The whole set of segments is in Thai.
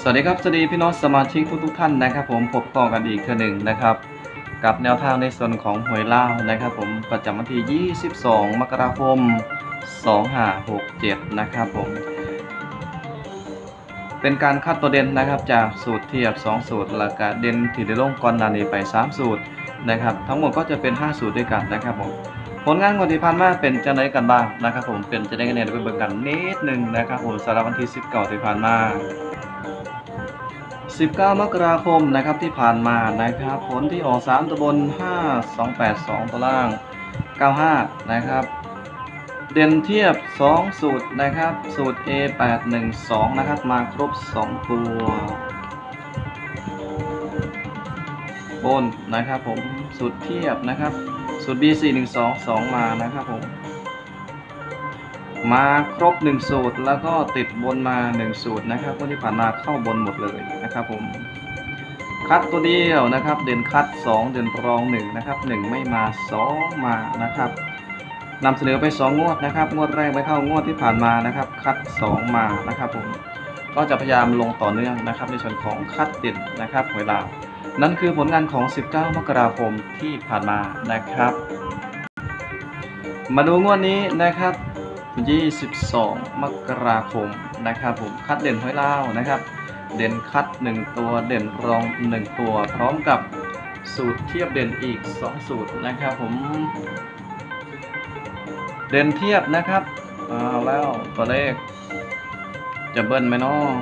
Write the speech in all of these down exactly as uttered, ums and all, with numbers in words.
สวัสดีครับสวัสดีพี่น้องสมาชิกทุกทุกท่านนะครับผมพบต่อกันอีกเทื่อหนึ่งนะครับกับแนวทางในส่วนของหวยลาวนะครับผมประจำวันที่ยี่สิบสองมกราคมสองพันห้าร้อยหกสิบเจ็ดนะครับผมเป็นการคัดตัวเด่นนะครับจากสูตรเทียบสองสูตรแล้วก็เด่นที่ได้ลงก่อนหน้านี้ไปสามสูตรนะครับทั้งหมดก็จะเป็นห้าสูตรด้วยกันนะครับผมผลงานวันที่ผ่านมาเป็นจังไดกันบ้างนะครับผมเป็นจังไดกันเนี่ยไปเบิ่งกันนิดนึงนะครับผมสำหรับวันที่สิบเก้าที่ผ่านมาสิบเก้ามกราคมนะครับที่ผ่านมานะครับผลที่ออกสามตัวบนห้า สอง แปด สองตัวล่างเก้าห้านะครับเด่นเทียบสองสูตรนะครับสูตร เอ แปด หนึ่ง สองนะครับมาครบสองตัวบนนะครับผมสูตรเทียบนะครับสูตร บี สี่ หนึ่ง สอง สองมานะครับผมมาครบหนึ่งสูตรแล้วก็ติดบนมาหนึ่งสูตรนะครับที่ผ่านมาเข้าบนหมดเลยนะครับผมคัดตัวเดียวนะครับเด่นคัดสองเด่นรองหนึ่งนะครับหนึ่งไม่มาสองมานะครับนำเสนอไปสองงวดนะครับงวดแรกไปเข้างวดที่ผ่านมานะครับคัดสองมานะครับผมก็จะพยายามลงต่อเนื่องนะครับในส่วนของคัดเด่นนะครับหวยลาวนั่นคือผลงานของสิบเก้ามกราคมที่ผ่านมานะครับมาดูงวดนี้นะครับยี่สิบสองมกราคมนะครับผมคัดเด่นหวยลาวนะครับเด่นคัดหนึ่งตัวเด่นรองหนึ่งตัวพร้อมกับสูตรเทียบเด่นอีกสองสูตรนะครับผมเด่นเทียบนะครับเอาแล้วตัวเลขจะเบิ้ลไหมเนาะ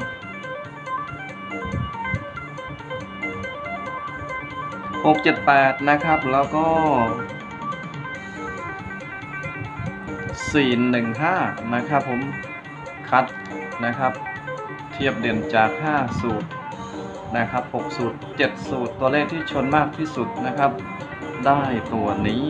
หก เจ็ด แปดนะครับแล้วก็สี่ หนึ่ง ห้านะครับผมคัดนะครับเทียบเด่นจากห้าสูตรนะครับหกสูตรเจ็ดสูตรตัวเลขที่ชนมากที่สุดนะครับได้ตัวนี้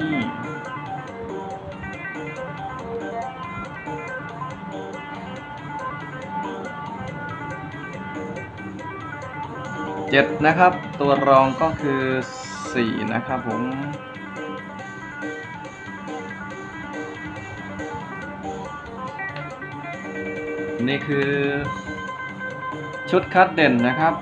เจ็ดนะครับตัวรองก็คือสี่นะครับผมนี่คือชุดคัดเด่นนะครับ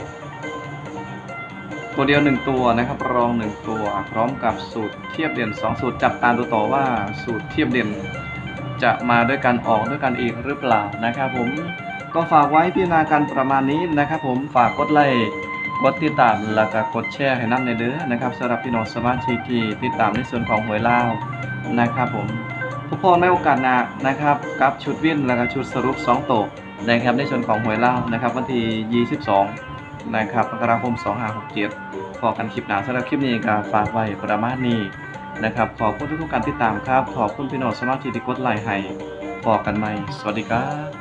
ตัวเดียวหนึ่งตัวนะครับรองหนึ่งตัวพร้อมกับสูตรเทียบเด่นสองสูตรจับตามดูต่อว่าสูตรเทียบเด่นจะมาด้วยกันออกด้วยกันอีกหรือเปล่านะครับผมก็ฝากไว้พิจารณากันประมาณนี้นะครับผมฝากกดไลค์กดติดตามแล้วก็กดแชร์ให้น้ำในเด้อนะครับสำหรับพี่น้องสมาชิกที่ติดตามในส่วนของหวยลาวนะครับผมทุกคนในโอกาสหน้านะครับกับชุดวิ่นแล้วก็ชุดสรุปสองโตนะครับในส่วนของหวยลาวนะครับวันที่ยี่สิบสองนะครับมกราคมสองพันห้าร้อยหกสิบเจ็ดพอกันคลิปหน้าสำหรับคลิปนี้ก็ฝากไว้ประมาณนี้นะครับขอบคุณทุกๆการติดตามครับขอบคุณพี่น้องสมาชิกที่กดไลค์ให้พอกันใหม่สวัสดีครับ